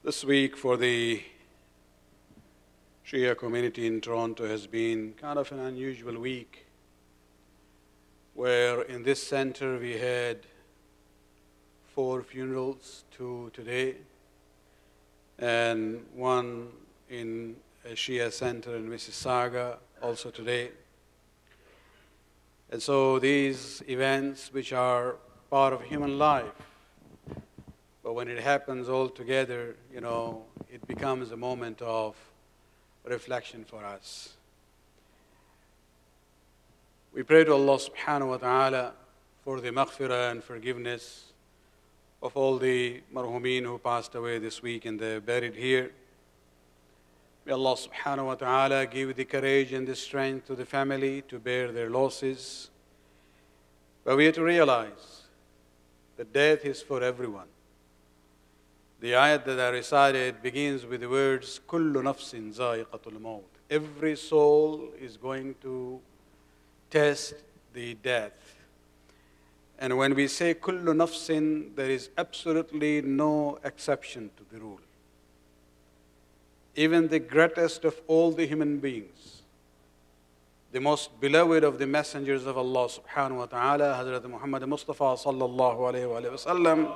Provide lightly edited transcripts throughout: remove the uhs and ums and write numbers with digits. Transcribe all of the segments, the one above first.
This week for the Shia community in Toronto has been kind of an unusual week, where in this center we had 4 funerals, 2 today, and 1 in a Shia center in Mississauga also today. And so these events, which are part of human life, but when it happens all together, it becomes a moment of reflection for us. We pray to Allah subhanahu wa ta'ala for the maghfirah and forgiveness of all the Marhumeen who passed away this week and they're buried here. May Allah subhanahu wa ta'ala give the courage and the strength to the family to bear their losses. But we have to realize that death is for everyone. The ayat that I recited begins with the words, كُلُّ نَفْسٍ ذَائِقَةُ الْمَوْتِ. Every soul is going to test the death. And when we say كُلُّ نَفْسٍ, there is absolutely no exception to the rule. Even the greatest of all the human beings, the most beloved of the messengers of Allah subhanahu wa ta'ala, Hazrat Muhammad Mustafa sallallahu alayhi wa sallam,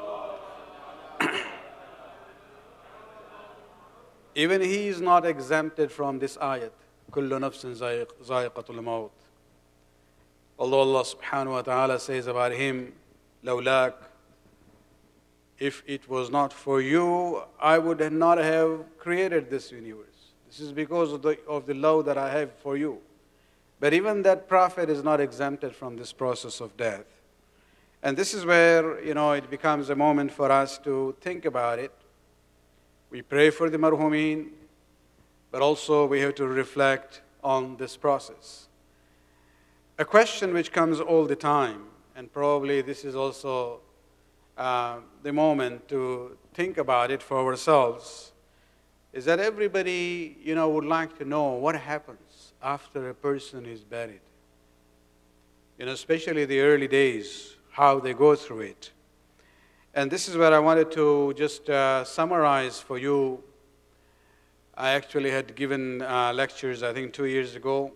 even he is not exempted from this ayat, كُلُّ نَفْسٍ ذَائِقَةُ الْمَوْتِ. Although Allah subhanahu wa ta'ala says about him, لَوْلَاكَ, if it was not for you, I would not have created this universe. This is because of the love that I have for you. But even that prophet is not exempted from this process of death. And this is where, it becomes a moment for us to think about it. We pray for the Marhumeen, but also we have to reflect on this process. A question which comes all the time, and probably this is also the moment to think about it for ourselves, is that everybody, would like to know what happens after a person is buried. Especially the early days, how they go through it. And this is where I wanted to just summarize for you. I actually had given lectures, I think 2 years ago,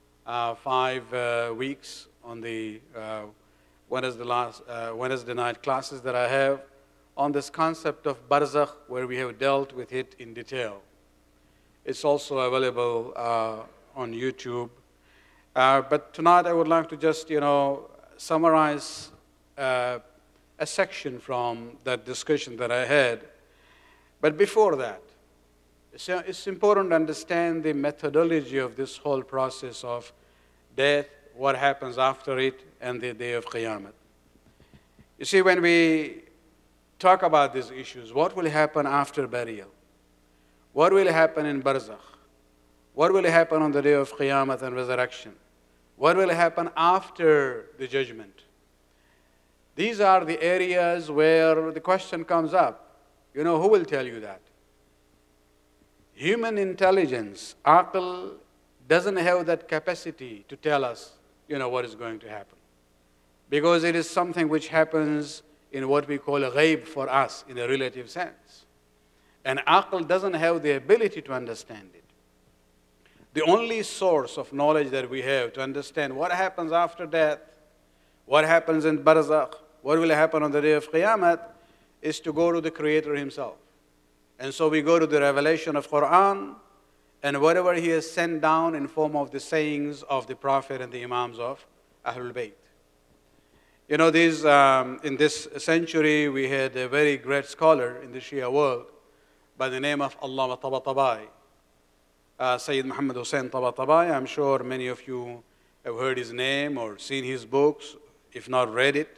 5 weeks on the Wednesday night classes that I have on this concept of Barzakh, where we have dealt with it in detail. It's also available on YouTube. But tonight I would like to just, summarize a section from that discussion that I had. But before that, it's important to understand the methodology of this whole process of death, what happens after it, and the day of Qiyamah. You see, when we talk about these issues, what will happen after burial? What will happen in Barzakh? What will happen on the day of Qiyamah and resurrection? What will happen after the judgment? These are the areas where the question comes up. Who will tell you that? Human intelligence, aql, doesn't have that capacity to tell us, what is going to happen. Because it is something which happens in what we call a ghaib for us, in a relative sense. And aql doesn't have the ability to understand it. The only source of knowledge that we have to understand what happens after death, what happens in Barzakh, what will happen on the day of Qiyamah, is to go to the Creator Himself. And so we go to the revelation of Qur'an and whatever He has sent down in form of the sayings of the Prophet and the Imams of Ahlul Bayt. In this century, we had a very great scholar in the Shia world by the name of Allamah Tabataba'i, Sayyid Muhammad Hussain Tabataba'i. I'm sure many of you have heard his name or seen his books, if not read it.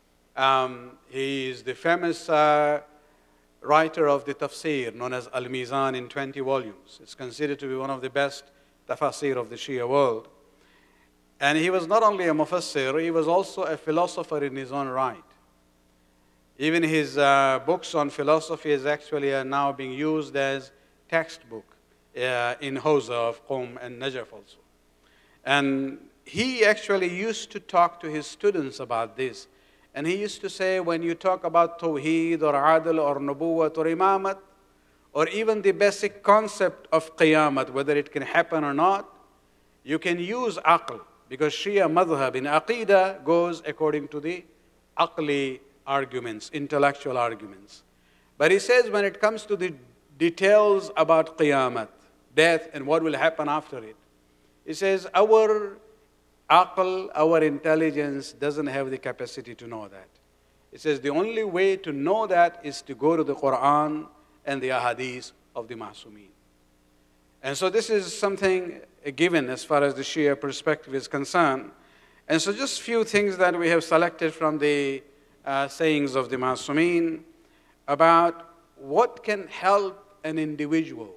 He is the famous writer of the tafsir known as Al-Mizan in 20 volumes. It's considered to be one of the best tafsir of the Shia world. And he was not only a mufassir, he was also a philosopher in his own right. Even his books on philosophy is actually now being used as textbook in Hawza of Qom and Najaf also. And he actually used to talk to his students about this. And he used to say, when you talk about Tawheed or Adl or Nubuwwat or Imamat, or even the basic concept of Qiyamah, whether it can happen or not, you can use aql, because Shia madhab in Aqidah goes according to the aqli arguments, intellectual arguments. But he says when it comes to the details about Qiyamah, death and what will happen after it, he says our aql, our intelligence doesn't have the capacity to know that. It says the only way to know that is to go to the Qur'an and the ahadith of the Marhumeen. And so this is something given as far as the Shia perspective is concerned. And so just few things that we have selected from the sayings of the Marhumeen about what can help an individual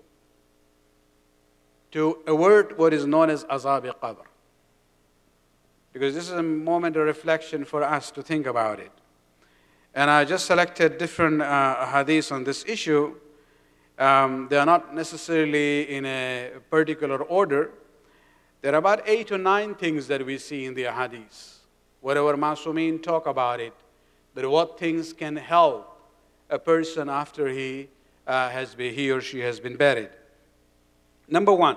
to avert what is known as azab qabr. Because this is a moment of reflection for us to think about it. And I just selected different hadiths on this issue. They are not necessarily in a particular order. There are about 8 or 9 things that we see in the hadiths. Whatever Marhumeen talk about it, that what things can help a person after he or she has been buried. Number 1,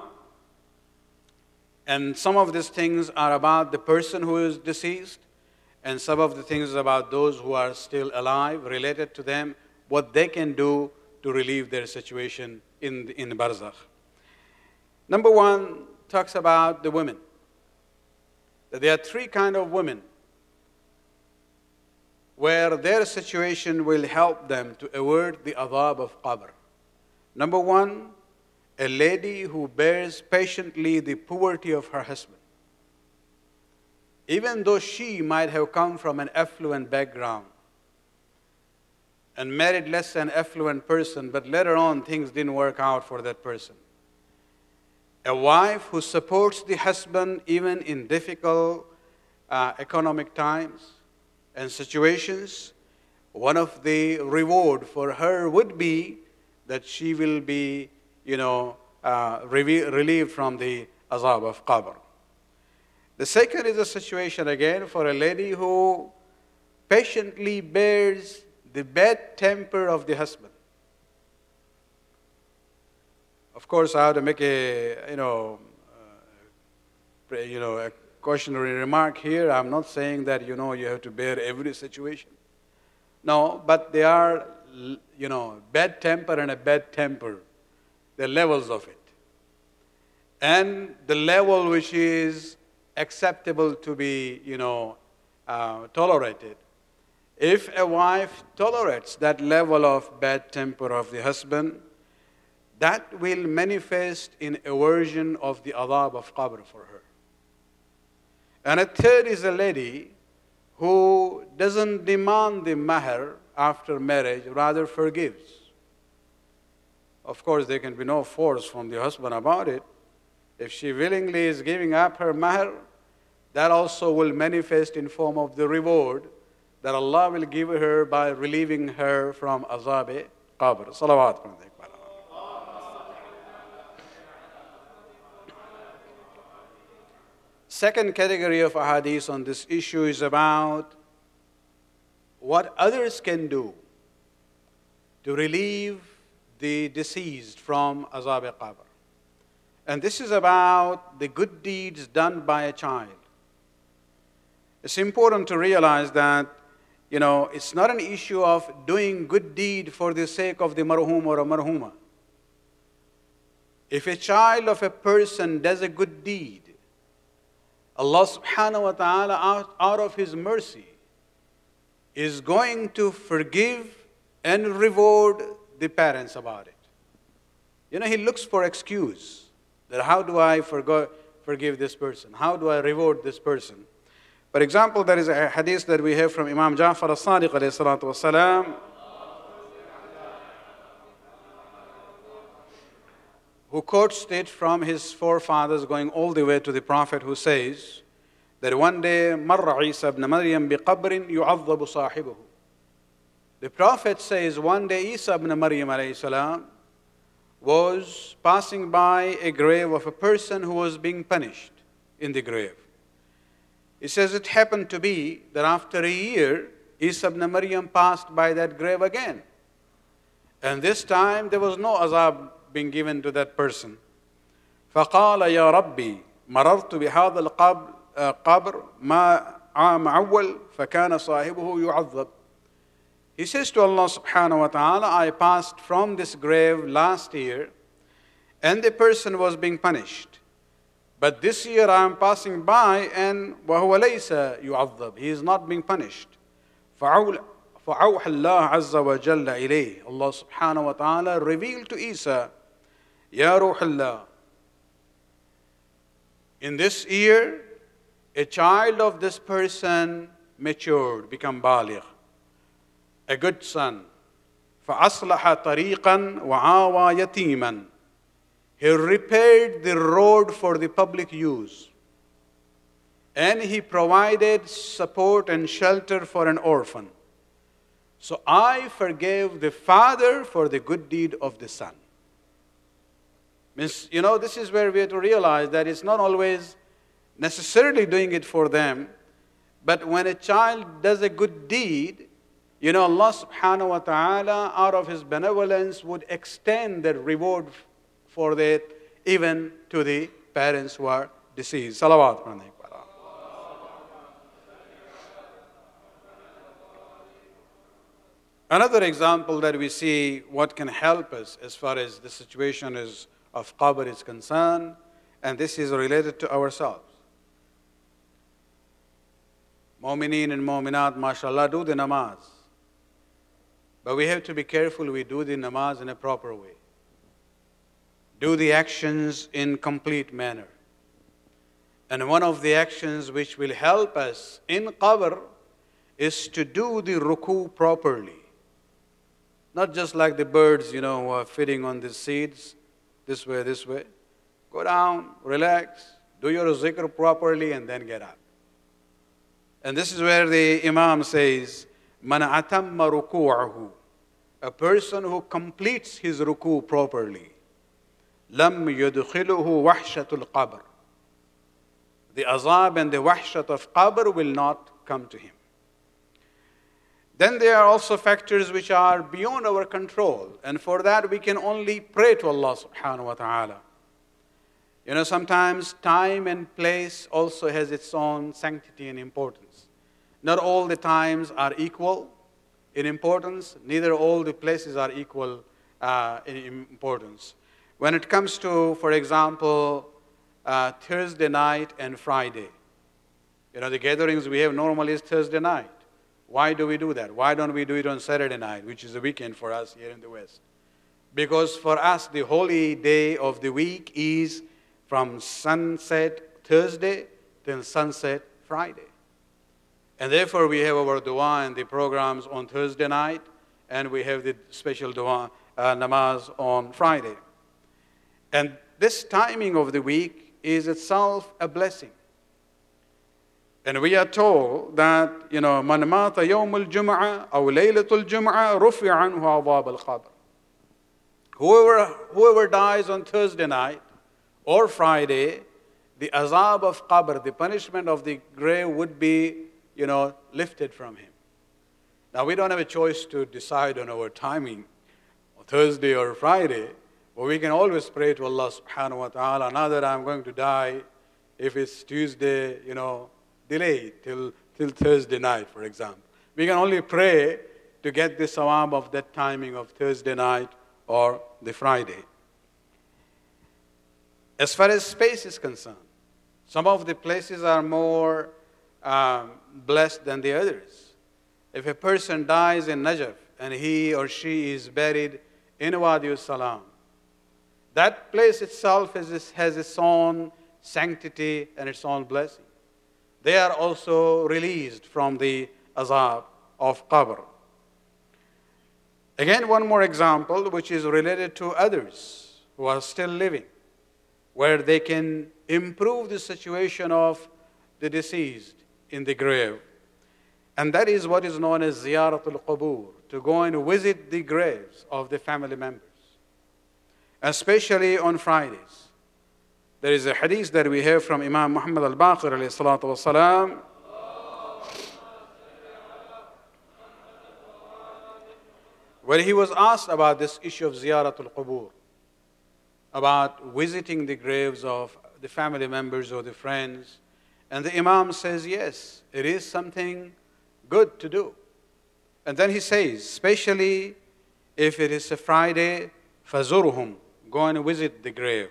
and some of these things are about the person who is deceased, and some of the things about those who are still alive, related to them, what they can do to relieve their situation in the Barzakh. Number 1 talks about the women. That there are 3 kinds of women where their situation will help them to avert the adhab of qabr. Number 1, a lady who bears patiently the poverty of her husband. Even though she might have come from an affluent background and married less than affluent person, but later on things didn't work out for that person. A wife who supports the husband even in difficult economic times and situations, one of the reward for her would be that she will be, relieved from the azab of qabr. The second is a situation again for a lady who patiently bears the bad temper of the husband. Of course, I have to make a cautionary remark here. I'm not saying that you have to bear every situation. No, but there are bad temper and a bad temper. There are levels of it, and the level which is acceptable to be tolerated. If a wife tolerates that level of bad temper of the husband, that will manifest in aversion of the adhab of qabr for her. And a third is a lady who doesn't demand the mahr after marriage, rather forgives. Of course, there can be no force from the husband about it. If she willingly is giving up her mahr, that also will manifest in form of the reward that Allah will give her by relieving her from azab qabr. Salawat. Second category of ahadith on this issue is about what others can do to relieve the deceased from azab qabr. And this is about the good deeds done by a child. It's important to realize that, it's not an issue of doing good deed for the sake of the marhum or a marhuma. If a child of a person does a good deed, Allah subhanahu wa ta'ala, out of His mercy, is going to forgive and reward the parents about it. He looks for excuse. That how do I forgive this person? How do I reward this person? For example, there is a hadith that we have from Imam Ja'far as-Sadiq alayhi salatu wasalam, who quotes it from his forefathers going all the way to the Prophet, who says that one day, مَرَّ عِيسَى ibn Maryam بِقَبْرٍ يُعَذَّبُ صَاحِبُهُ. The Prophet says one day Isa ibn Maryam alayhi salam was passing by a grave of a person who was being punished in the grave. He says it happened to be that after a year, Isa ibn Maryam passed by that grave again. And this time there was no azab being given to that person. فقال يا ربي مررت بهذا القبر ما عام أول فكان صاحبه يعذب. He says to Allah subhanahu wa ta'ala, I passed from this grave last year and the person was being punished. But this year I am passing by and وهو ليس يعذب. He is not being punished. فأوحى الله عز وجل إليه. Allah subhanahu wa ta'ala revealed to Isa, يا روح الله. In this year, a child of this person matured, become baligh, a good son. فأصلح طريقا وعاوى يتيما. He repaired the road for the public use. And he provided support and shelter for an orphan. So I forgave the father for the good deed of the son. Means, this is where we have to realize that it's not always necessarily doing it for them, but when a child does a good deed, Allah subhanahu wa ta'ala, out of His benevolence, would extend the reward for that even to the parents who are deceased. Salawat. Another example that we see what can help us as far as the situation of qabr is concerned, and this is related to ourselves. Mu'mineen and mu'minat, mashallah, do the namaz. But we have to be careful we do the namaz in a proper way. Do the actions in complete manner. And one of the actions which will help us in qabr is to do the ruku properly. Not just like the birds, who are feeding on the seeds, this way, this way. Go down, relax, do your zikr properly, and then get up. And this is where the Imam says, مَنْ أَتَمَّ رُكُوعَهُ. A person who completes his ruku properly. لَمْ يُدْخِلُهُ وَحْشَةُ الْقَبْرِ. The azab and the wahshat of qabr will not come to him. Then there are also factors which are beyond our control. And for that we can only pray to Allah subhanahu wa ta'ala. Sometimes time and place also has its own sanctity and importance. Not all the times are equal in importance. Neither all the places are equal in importance. When it comes to, for example, Thursday night and Friday. The gatherings we have normally is Thursday night. Why do we do that? Why don't we do it on Saturday night, which is a weekend for us here in the West? Because for us, the holy day of the week is from sunset Thursday till sunset Friday. And therefore, we have our dua and the programs on Thursday night, and we have the special dua, namaz on Friday. And this timing of the week is itself a blessing. And we are told that, مَنْ مَاتَ يَوْمُ الْجُمْعَةِ أَوْ لَيْلَةُ الْجُمْعَةِ رُفِعَ عَنْهُ عَذَابَ الْقَبْرِ. Whoever dies on Thursday night or Friday, the azab of qabr, the punishment of the grave would be, lifted from him. Now we don't have a choice to decide on our timing, Thursday or Friday, but we can always pray to Allah subhanahu wa ta'ala, now that I'm going to die, if it's Tuesday, delayed till Thursday night, for example. We can only pray to get the sawab of that timing of Thursday night or the Friday. As far as space is concerned, some of the places are more blessed than the others. If a person dies in Najaf and he or she is buried in Wadi Salam, that place itself has its own sanctity and its own blessing. They are also released from the azab of qabr. Again, one more example which is related to others who are still living, where they can improve the situation of the deceased in the grave. And that is what is known as ziyaratul qubur, to go and visit the graves of the family members, especially on Fridays. There is a hadith that we have from Imam Muhammad al-Baqir alayhi salatu wasalam. when he was asked about this issue of ziyaratul qubur, about visiting the graves of the family members or the friends, and the Imam says, yes, it is something good to do. And then he says, especially if it is a Friday, فَزُرْهُمْ, go and visit the grave.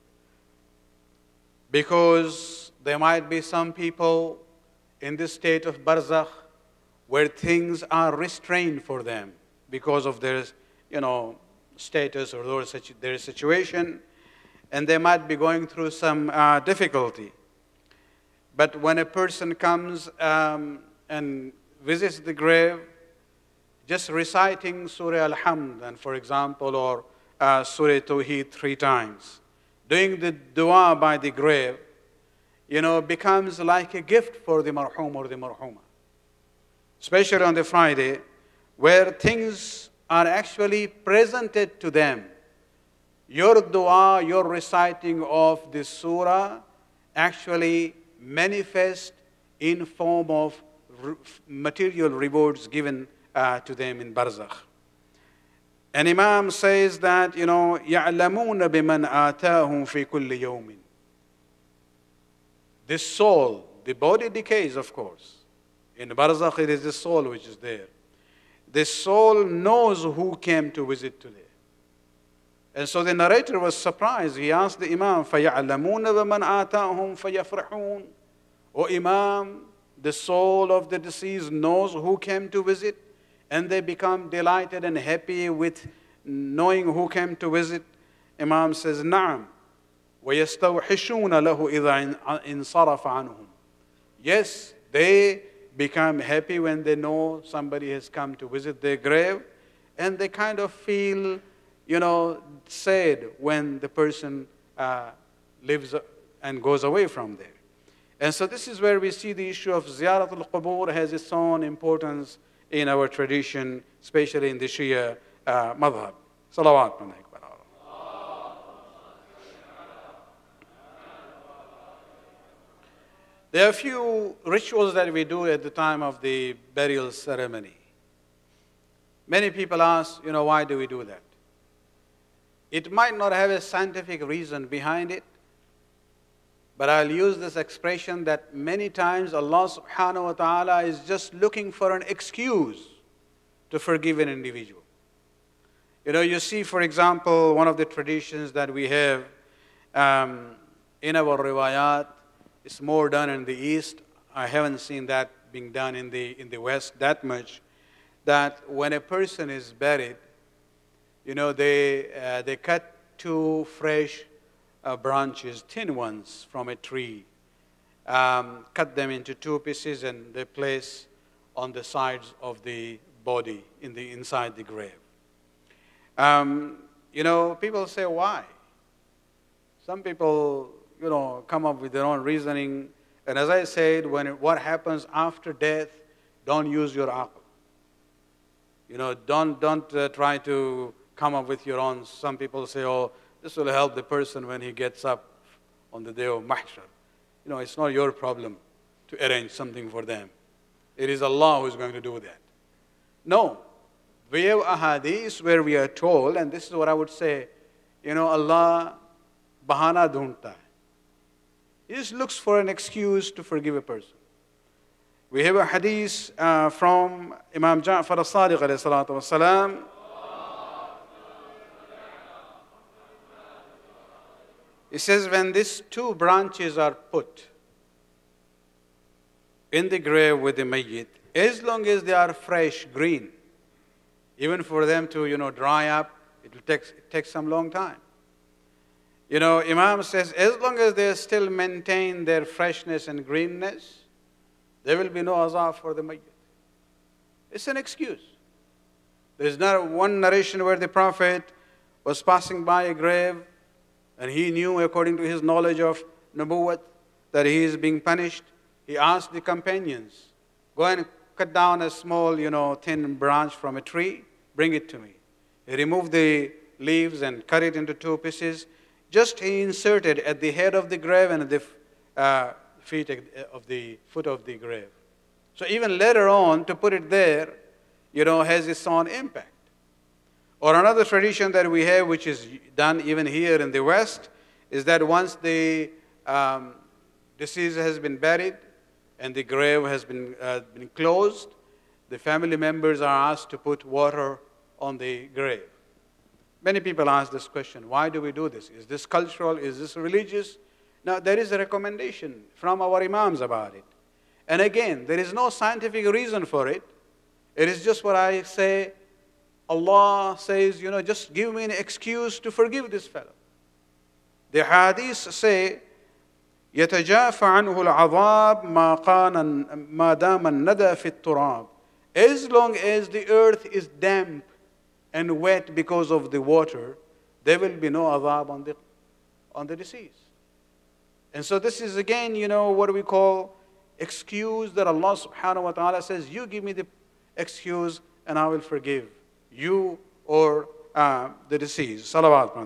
Because there might be some people in this state of Barzakh where things are restrained for them because of their, status or their situation, and they might be going through some difficulty. But when a person comes and visits the grave, just reciting Surah Al-Hamd, and for example, or Surah Tawheed 3 times, doing the dua by the grave, becomes like a gift for the marhum or the marhuma. Especially on the Friday, where things are actually presented to them. Your dua, your reciting of this surah actually manifest in form of material rewards given to them in Barzakh. And Imam says that, يَعْلَمُونَ بِمَنْ آتَاهُمْ فِي كُلِّ يَوْمٍ. This soul, the body decays, of course. In Barzakh, it is the soul which is there. The soul knows who came to visit today. And so the narrator was surprised. He asked the Imam, فَيَعْلَمُونَ بَمَنْ آتَاهُمْ فَيَفْرَحُونَ. O Imam, the soul of the deceased knows who came to visit, and they become delighted and happy with knowing who came to visit. Imam says, نعم. وَيَسْتَوْحِشُونَ لَهُ إِذَا انصَرَفَ عَنْهُمْ. Yes, they become happy when they know somebody has come to visit their grave, and they kind of feel, sad when the person lives and goes away from there. And so this is where we see the issue of ziyaratul qubur has its own importance in our tradition, especially in the Shia madhab. Salawat. There are a few rituals that we do at the time of the burial ceremony. Many people ask, why do we do that? It might not have a scientific reason behind it, but I'll use this expression that many times Allah subhanahu wa ta'ala is just looking for an excuse to forgive an individual. You see, for example, one of the traditions that we have in our riwayat, it's more done in the East. I haven't seen that being done in the West that much, that when a person is buried, they cut 2 fresh branches, thin ones from a tree, cut them into 2 pieces, and they place on the sides of the body inside the grave. People say, why? Some people, come up with their own reasoning. And as I said, what happens after death, don't use your aql. Don't try to come up with your own. Some people say, oh, this will help the person when he gets up on the day of mahshar. It's not your problem to arrange something for them. It is Allah who is going to do that. No. We have a hadith where we are told, and this is what I would say, Allah bahana dhunta hai. He just looks for an excuse to forgive a person. We have a hadith from Imam Ja'far as-Sadiq alayhi salatu wasalam. He says, when these 2 branches are put in the grave with the mayyit, as long as they are fresh, green, even for them to, dry up, it will take some long time. Imam says, as long as they still maintain their freshness and greenness, there will be no azab for the mayyit. It's an excuse. There is not one narration where the Prophet was passing by a grave and he knew, according to his knowledge of nubuwwat, that he is being punished. He asked the companions, go and cut down a small, thin branch from a tree, bring it to me. He removed the leaves and cut it into 2 pieces. Just he inserted at the head of the grave and at the foot of the grave. So even later on, to put it there, has its own impact. Or another tradition that we have, which is done even here in the West, is that once the deceased has been buried and the grave has been closed, the family members are asked to put water on the grave. Many people ask this question, why do we do this? Is this cultural? Is this religious? Now, there is a recommendation from our imams about it. And again, there is no scientific reason for it. It is just what I say. Allah says, just give me an excuse to forgive this fellow. The hadiths say, يَتَجَافَ عَنْهُ الْعَذَابِ مَا دَامَ النَّدَى فِي التُّرَابِ. As long as the earth is damp and wet because of the water, there will be no adhab on the deceased. And so this is again, what we call excuse that Allah subhanahu wa ta'ala says, you give me the excuse and I will forgive you or the deceased. Salawat.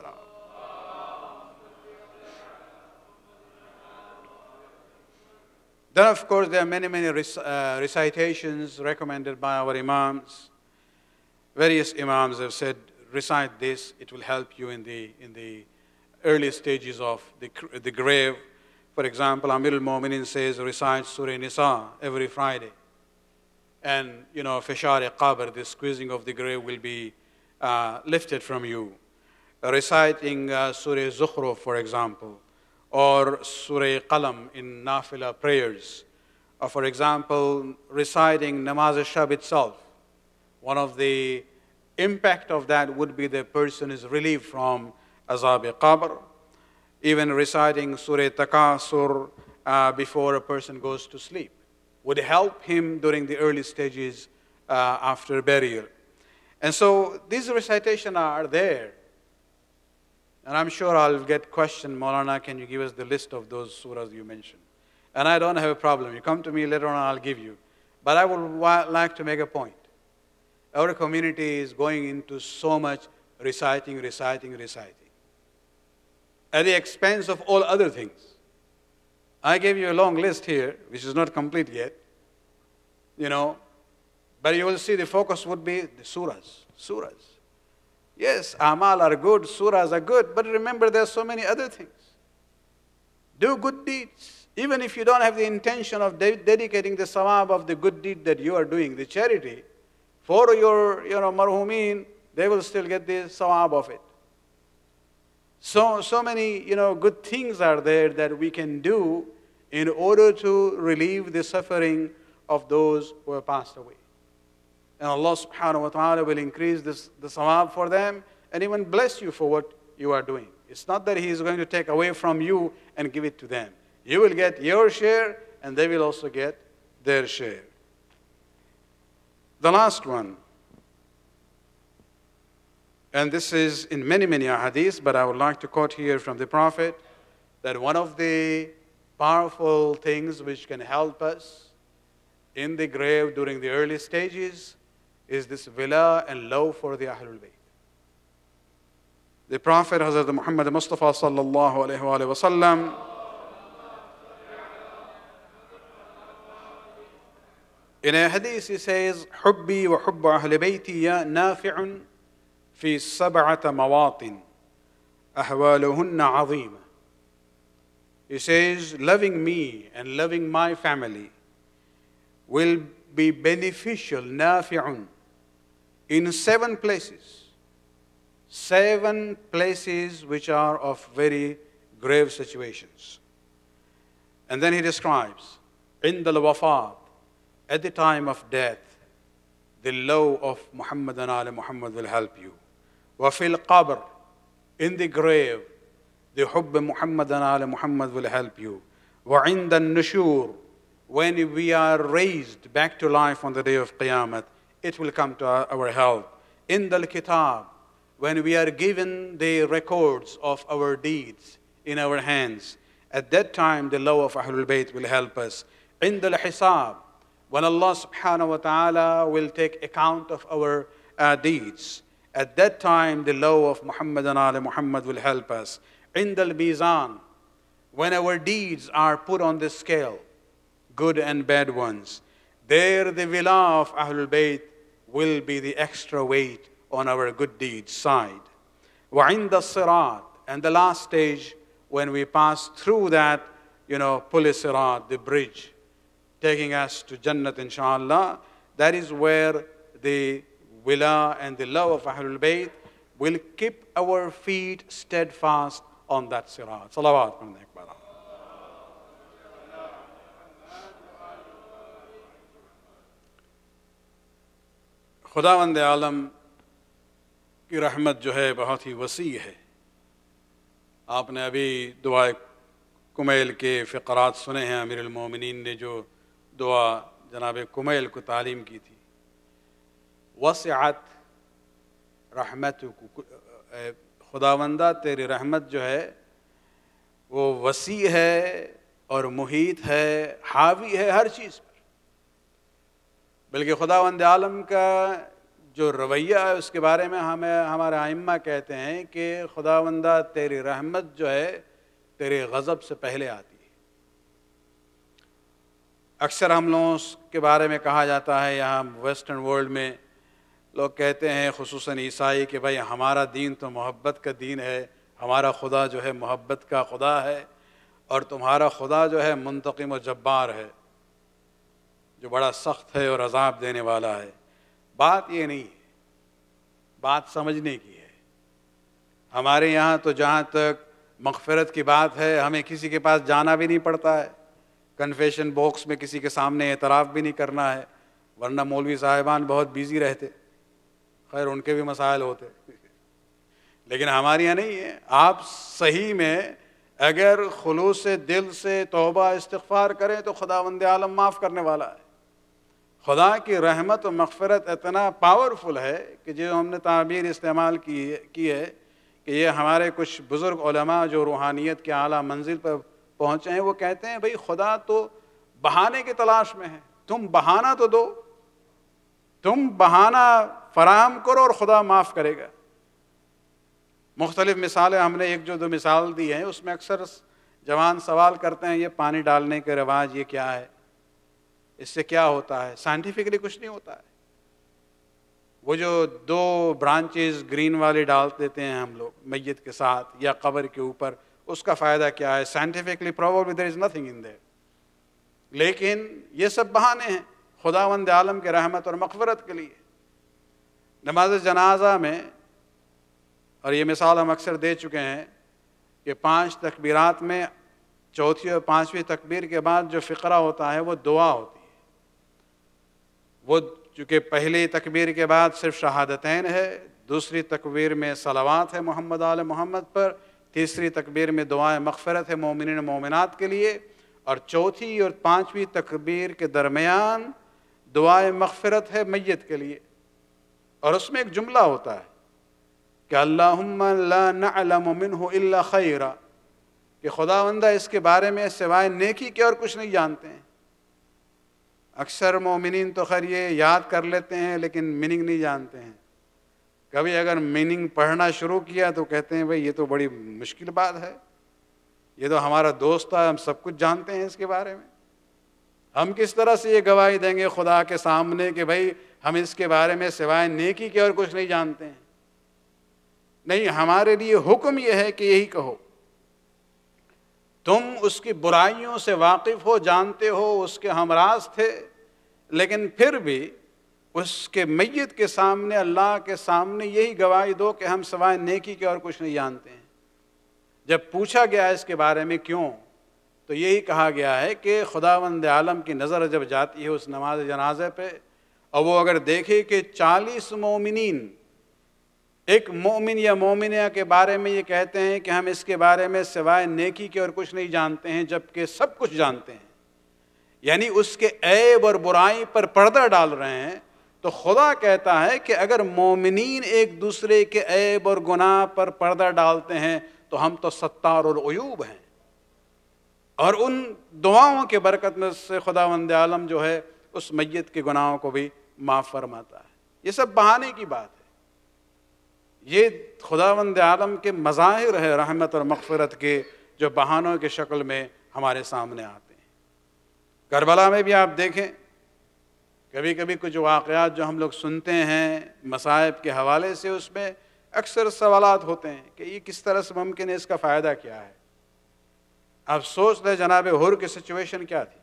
Then of course there are many recitations recommended by our imams. Various imams have said, recite this, it will help you in the early stages of the grave. For example, Amir al-Mu'minin says, recite Surah Nisa every Friday. And, Fishar Qabr, the squeezing of the grave will be lifted from you. Reciting Surah Zukhruf, for example, or Surah Qalam in Nafila prayers. Or for example, reciting Namaz al-Shab itself. One of the impact of that would be the person is relieved from Azab Qabr. Even reciting Surah Takasur before a person goes to sleep would help him during the early stages after burial. And so these recitations are there. And I'm sure I'll get questioned, Maulana, can you give us the list of those surahs you mentioned? And I don't have a problem. You come to me later on, I'll give you. But I would like to make a point. Our community is going into so much reciting. At the expense of all other things. I gave you a long list here, which is not complete yet. But you will see the focus would be the surahs. Yes, amal are good, surahs are good, but remember there are so many other things. Do good deeds. Even if you don't have the intention of dedicating the sawab of the good deed that you are doing, the charity, for your Marhumeen, they will still get the sawab of it. So many good things are there that we can do in order to relieve the suffering of those who have passed away. And Allah subhanahu wa ta'ala will increase the sawab for them and even bless you for what you are doing. It's not that He is going to take away from you and give it to them. You will get your share and they will also get their share. The last one, and this is in many ahadith, but I would like to quote here from the Prophet that one of the powerful things which can help us in the grave during the early stages is this wila and love for the Ahlul Bayt. The Prophet Hazrat Muhammad Mustafa sallallahu alayhi wa sallam in a hadith he says, Hubbi wa hubba Ahlul Bayti ya nafi'un fi sab'ata mawatin ahwaluhunna azima. He says, loving me and loving my family will be beneficial, nafi'un, in 7 places. 7 places which are of very grave situations. And then he describes, عند الوفاة, at the time of death, the love of Muhammad and Ali Muhammad will help you. وفي القبر, in the grave, the hubb Muhammad and Ali Muhammad will help you. وعند النشور, when we are raised back to life on the day of Qiyamah, it will come to our help. In the kitab, when we are given the records of our deeds in our hands, at that time the law of Ahlul Bayt will help us. In the hisab, when Allah subhanahu wa ta'ala will take account of our deeds, at that time the law of Muhammad and Ali Muhammad will help us. In the mizan, when our deeds are put on the scale, good and bad ones, there the wila of Ahlul Bayt will be the extra weight on our good deeds side. وَعِنْدَ الصِّرَاط, and the last stage, when we pass through that, Pul Sirat, the bridge, taking us to Jannat inshallah, that is where the wila and the love of Ahlul Bayt will keep our feet steadfast on that Sirat. Salawat from the Akbar. خداوند عالم کی رحمت جو ہے بہت ہی وسیع ہے. آپ نے ابھی دعائے کمیل کے فقرات سنے ہیں. امیر المومنین نے جو دعا جناب کمیل کو تعلیم کی تھی, وسعت رحمتک, خداوندہ تیری رحمت جو ہے وہ وسیع ہے اور محیط ہے, حاوی ہے ہر چیز پر. بلکہ خداوند عالم کا جو رویہ ہے اس کے بارے میں ہمارے ائمہ کہتے ہیں کہ خداوندہ تیری رحمت جو ہے تیرے غضب سے پہلے آتی ہے. اکثر ہم لوگوں کے بارے میں کہا جاتا ہے یہاں ویسٹرن ورلڈ میں, لوگ کہتے ہیں خصوصاً عیسائی کہ بھائی ہمارا دین تو محبت کا دین ہے, ہمارا خدا جو ہے محبت کا خدا ہے, اور تمہارا خدا جو ہے منتقم و جبار ہے, جو بڑا سخت ہے اور عذاب دینے والا ہے. بات یہ نہیں ہے, بات سمجھنے کی ہے. ہمارے یہاں تو جہاں تک مغفرت کی بات ہے, ہمیں کسی کے پاس جانا بھی نہیں پڑتا ہے, کنفیشن باکس میں کسی کے سامنے اعتراف بھی نہیں کرنا ہے, ورنہ مولوی صاحبان بہت بیزی رہتے, خیر ان کے بھی مسائل ہوتے. لیکن ہمارے یہاں نہیں ہے. آپ صحیح میں اگر خلوص دل سے توبہ استغفار کریں تو خداوند عالم معاف کرنے والا ہے. خدا کی رحمت و مغفرت اتنا پاورفل ہے کہ جو ہم نے تعبیر استعمال کی ہے کہ یہ ہمارے کچھ بزرگ علماء جو روحانیت کے اعلیٰ منزل پر پہنچے ہیں وہ کہتے ہیں بھئی خدا تو بہانے کی تلاش میں ہے, تم بہانہ تو دو, تم بہانہ فراہم کرو اور خدا معاف کرے گا. مختلف مثالیں ہم نے ایک جو دو مثال دی ہیں اس میں اکثر جوان سوال کرتے ہیں یہ پانی ڈالنے کے رواج یہ کیا ہے, اس سے کیا ہوتا ہے؟ سائنٹیفکلی کچھ نہیں ہوتا ہے. وہ جو 2 برانچز گرین والے ڈال دیتے ہیں ہم لوگ میت کے ساتھ یا قبر کے اوپر, اس کا فائدہ کیا ہے؟ Scientifically probably there is nothing in there. لیکن یہ سب بہانے ہیں خداوند عالم کے رحمت اور مغفرت کے لیے. نماز جنازہ میں, اور یہ مثال ہم اکثر دے چکے ہیں, کہ 5 تکبیرات میں چوتھی اور 5ویں تکبیر کے بعد جو فقرہ ہوتا ہے وہ دعا ہوتی ہے. وہ چونکہ پہلی تکبیر کے بعد صرف شہادتین ہے, دوسری تکبیر میں صلوات ہے محمد آل محمد پر, تیسری تکبیر میں دعائے مغفرت ہے مومنین و مومنات کے لیے, اور چوتھی اور 5ویں تکبیر کے درمیان دعائے مغفرت ہے میت کے لیے. اور اس میں ایک جملہ ہوتا ہے کہ اللہم لا نعلم منہ الا خیرا, کہ خداوندہ اس کے بارے میں سوائے نیکی کے اور کچھ نہیں جانتے ہیں. اکثر مومنین تو خیر یہ یاد کر لیتے ہیں لیکن میننگ نہیں جانتے ہیں. کبھی اگر میننگ پڑھنا شروع کیا تو کہتے ہیں بھئی یہ تو بڑی مشکل بات ہے, یہ تو ہمارا دوست ہے, ہم سب کچھ جانتے ہیں اس کے بارے میں, ہم کس طرح سے یہ گواہی دیں گے خدا کے سامنے کہ بھئی ہم اس کے بارے میں سوائے نیکی کے اور کچھ نہیں جانتے ہیں. نہیں, ہمارے لیے حکم یہ ہے کہ یہی کہو. تم اس کی برائیوں سے واقف ہو, جانتے ہو, اس کے ہمراز تھے, لیکن پھر بھی اس کے میت کے سامنے, اللہ کے سامنے یہی گواہی دو کہ ہم سوائے نیکی کے اور کچھ نہیں جانتے ہیں. جب پوچھا گیا اس کے بارے میں کیوں, تو یہی کہا گیا ہے کہ خداوند عالم کی نظر جب جاتی ہے اس نماز جنازے پہ, اور وہ اگر دیکھے کہ 40 مومنین ایک مومن یا مومنہ کے بارے میں یہ کہتے ہیں کہ ہم اس کے بارے میں سوائے نیکی کے اور کچھ نہیں جانتے ہیں, جبکہ سب کچھ جانتے ہیں, یعنی اس کے عیب اور برائی پر پردہ ڈال رہے ہیں, تو خدا کہتا ہے کہ اگر مومنین ایک دوسرے کے عیب اور گناہ پر پردہ ڈالتے ہیں تو ہم تو ستار العیوب ہیں. اور ان دعاؤں کے برکت میں سے خداوند عالم جو ہے اس میت کے گناہوں کو بھی معاف فرماتا ہے. یہ سب بہانے کی بات ہے. یہ خداوند عالم کے مظاہر ہے رحمت اور مغفرت کے, جو بہانوں کی شکل میں ہمارے سامنے آتے ہیں. کربلا میں بھی آپ دیکھیں کبھی کبھی کچھ واقعات جو ہم لوگ سنتے ہیں مصائب کے حوالے سے، اس میں اکثر سوالات ہوتے ہیں کہ یہ کس طرح سے ممکن ہے، اس کا فائدہ کیا ہے۔ آپ سوچ لیں جناب حر کی سچویشن کیا تھی۔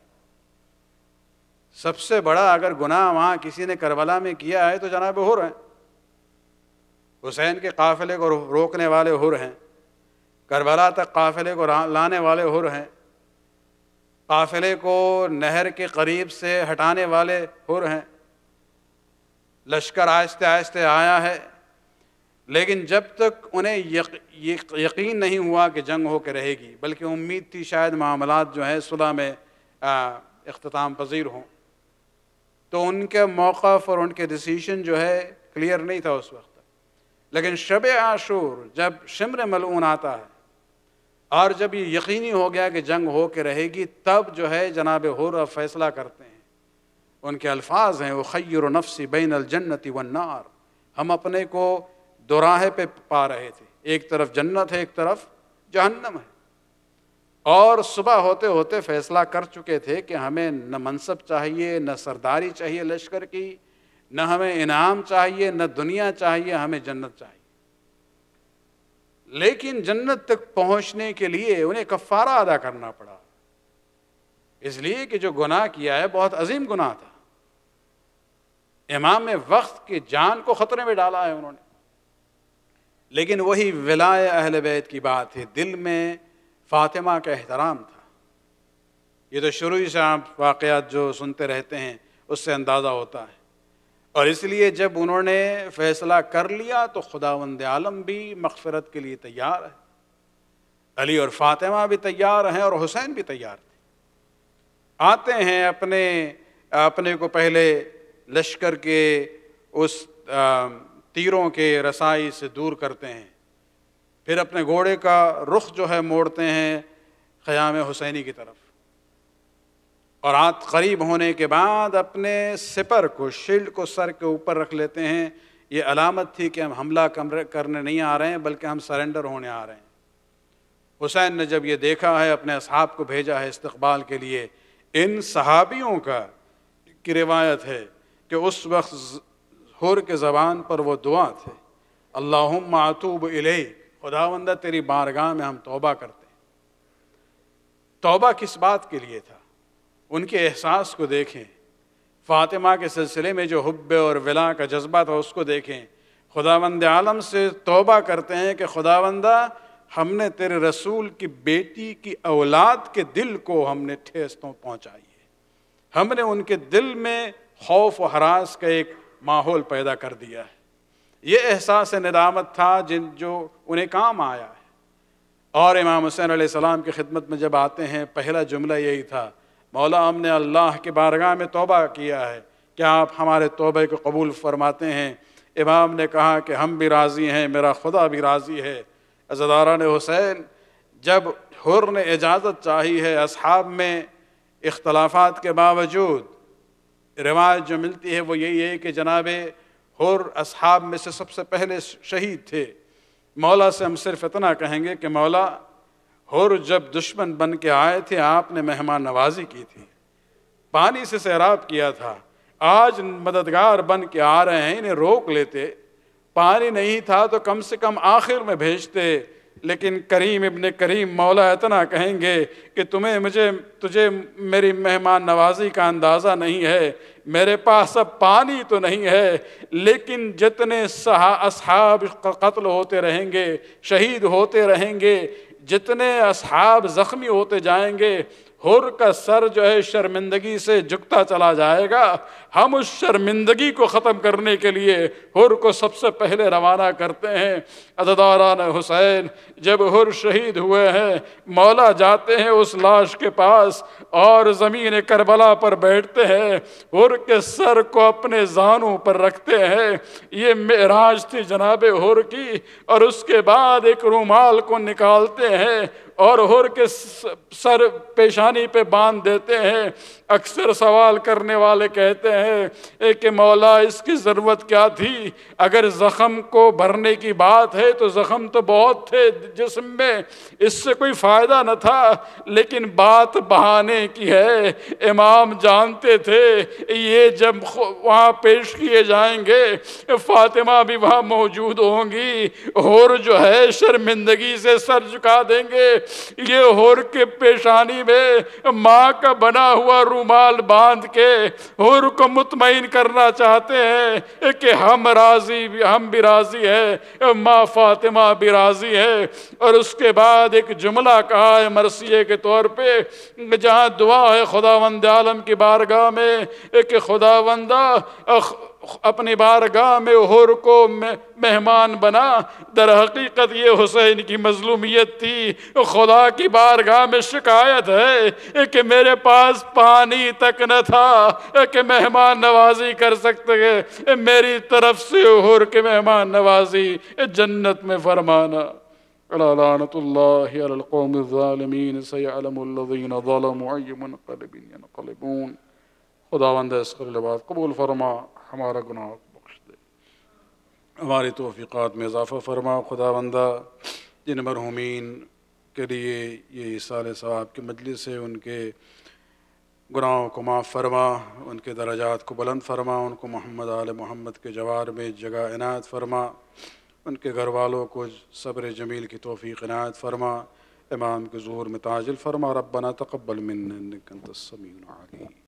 سب سے بڑا اگر گناہ وہاں کسی نے کربلا میں کیا ہے تو جناب حر ہیں، حسین کے قافلے کو روکنے والے حر ہیں، کربلا تک قافلے کو لانے والے حر ہیں، قافلے کو نہر کے قریب سے ہٹانے والے حر ہیں۔ لشکر آہستہ آہستہ آیا ہے، لیکن جب تک انہیں یقین نہیں ہوا کہ جنگ ہو کے رہے گی، بلکہ امید تھی شاید معاملات جو ہیں صلح میں اختتام پذیر ہوں، تو ان کے موقف اور ان کے ڈیسیشن جو ہے کلیئر نہیں تھا اس وقت۔ لیکن شب عاشور جب شمر ملعون آتا ہے اور جب یہ یقینی ہو گیا کہ جنگ ہو کے رہے گی، تب جو ہے جناب حر فیصلہ کرتے ہیں۔ ان کے الفاظ ہیں اخیر نفسی بین الجنت والنار، ہم اپنے کو دو راہیں پہ پا رہے تھے، ایک طرف جنت ہے ایک طرف جہنم ہے، اور صبح ہوتے ہوتے فیصلہ کر چکے تھے کہ ہمیں نہ منصب چاہیے، نہ سرداری چاہیے لشکر کی، نہ ہمیں انعام چاہیے، نہ دنیا چاہیے، ہمیں جنت چاہیے۔ لیکن جنت تک پہنچنے کے لیے انہیں کفارہ ادا کرنا پڑا، اس لیے کہ جو گناہ کیا ہے بہت عظیم گناہ تھا، امام وقت کی جان کو خطرے میں ڈالا ہے انہوں نے۔ لیکن وہی ولائے اہل بیت کی بات ہے، دل میں فاطمہ کا احترام تھا۔ یہ تو شروع سے آپ واقعات جو سنتے رہتے ہیں اس سے اندازہ ہوتا ہے، اور اس لیے جب انہوں نے فیصلہ کر لیا تو خداوند عالم بھی مغفرت کے لیے تیار ہے، علی اور فاطمہ بھی تیار ہیں اور حسین بھی تیار تھے۔ آتے ہیں اپنے کو پہلے لشکر کے اس تیروں کے رسائی سے دور کرتے ہیں، پھر اپنے گھوڑے کا رخ جو ہے موڑتے ہیں خیام حسینی کی طرف، اور ہاتھ قریب ہونے کے بعد اپنے سپر کو، شیلڈ کو سر کے اوپر رکھ لیتے ہیں۔ یہ علامت تھی کہ ہم حملہ کرنے نہیں آ رہے ہیں بلکہ ہم سرنڈر ہونے آ رہے ہیں۔ حسین نے جب یہ دیکھا ہے اپنے اصحاب کو بھیجا ہے استقبال کے لیے۔ ان صحابیوں کی روایت ہے کہ اس وقت حر کے زبان پر وہ دعا تھے، اللہم اتوب الیک، خداوندہ تیری بارگاہ میں ہم توبہ کرتے ہیں۔ توبہ کس بات کے لیے تھا؟ ان کے احساس کو دیکھیں، فاطمہ کے سلسلے میں جو حب اور ولا کا جذبہ تھا اس کو دیکھیں۔ خداوند عالم سے توبہ کرتے ہیں کہ خداوندہ ہم نے تیرے رسول کی بیٹی کی اولاد کے دل کو ہم نے ٹھیس پہنچائی ہے، ہم نے ان کے دل میں خوف و ہراس کا ایک ماحول پیدا کر دیا ہے۔ یہ احساس ندامت تھا جو انہیں کام آیا ہے۔ اور امام حسین علیہ السلام کی خدمت میں جب آتے ہیں پہلا جملہ یہی تھا، مولا ہم نے اللہ کے بارگاہ میں توبہ کیا ہے، کیا آپ ہمارے توبہ کو قبول فرماتے ہیں؟ امام نے کہا کہ ہم بھی راضی ہیں، میرا خدا بھی راضی ہے۔ عزاداران حسین، جب حر نے اجازت چاہی ہے، اصحاب میں اختلافات کے باوجود روایت جو ملتی ہے وہ یہی ہے کہ جناب حر اصحاب میں سے سب سے پہلے شہید تھے۔ مولا سے ہم صرف اتنا کہیں گے کہ مولا، حر جب دشمن بن کے آئے تھے آپ نے مہمان نوازی کی تھی، پانی سے سیراب کیا تھا، آج مددگار بن کے آ رہے ہیں، انہیں روک لیتے، پانی نہیں تھا تو کم سے کم آخر میں بھیجتے، لیکن کریم ابن کریم مولا اتنا کہیں گے کہ تجھے میری مہمان نوازی کا اندازہ نہیں ہے، میرے پاس اب پانی تو نہیں ہے، لیکن جتنے اصحاب قتل ہوتے رہیں گے، شہید ہوتے رہیں گے، جتنے اصحاب زخمی ہوتے جائیں گے، حر کا سر جو ہے شرمندگی سے جھکتا چلا جائے گا۔ ہم اس شرمندگی کو ختم کرنے کے لیے حر کو سب سے پہلے روانہ کرتے ہیں۔ عزاداران حسین، جب حر شہید ہوئے ہیں، مولا جاتے ہیں اس لاش کے پاس اور زمین کربلا پر بیٹھتے ہیں، حر کے سر کو اپنے زانوں پر رکھتے ہیں۔ یہ معراج تھی جناب حر کی، اور اس کے بعد ایک رومال کو نکالتے ہیں، اور حور کے سر پیشانی پہ باندھ دیتے ہیں۔ اکثر سوال کرنے والے کہتے ہیں کہ مولا اس کی ضرورت کیا تھی؟ اگر زخم کو بھرنے کی بات ہے تو زخم تو بہت تھے جسم میں، اس سے کوئی فائدہ نہ تھا، لیکن بات بہانے کی ہے۔ امام جانتے تھے یہ جب وہاں پیش کیے جائیں گے فاطمہ بھی وہاں موجود ہوں گی، حور جو ہے شرمندگی سے سر جھکا دیں گے۔ یہ حور کے پیشانی میں ماں کا بنا ہوا رومال باندھ کے حور کو مطمئن کرنا چاہتے ہیں کہ ہم بھی راضی ہے، ماں فاطمہ بھی راضی ہے۔ اور اس کے بعد ایک جملہ کہا ہے مرثیے کے طور پہ، جہاں دعا ہے خداوند عالم کی بارگاہ میں کہ خداوندہ اپنی بارگاہ میں حور کو مہمان بنا۔ در حقیقت یہ حسین کی مظلومیت تھی۔ خدا کی بارگاہ میں شکایت ہے کہ میرے پاس پانی تک نہ تھا کہ مہمان نوازی کر سکتے، میری طرف سے حور کے مہمان نوازی جنت میں فرمانا۔ لعنت اللہ علی القوم الظالمین سیعلم الذین ظلموا ای منقلب ینقلبون۔ خداوند اس قبول قبول فرما، ہمارا گناہ بخش دے، ہماری توفیقات میں اضافہ فرما۔ خداوندہ جن مرحومین کے لیے یہ ایصال ثواب کی مجلس ہے، ان کے گناہوں کو معاف فرما، ان کے درجات کو بلند فرما، ان کو محمد آل محمد کے جوار میں جگہ عنایت فرما، ان کے گھر والوں کو صبر جمیل کی توفیق عنایت فرما، امام کے ظہور میں تاجل فرما۔ ربنا تقبل منا انک انت السمیع العلیم۔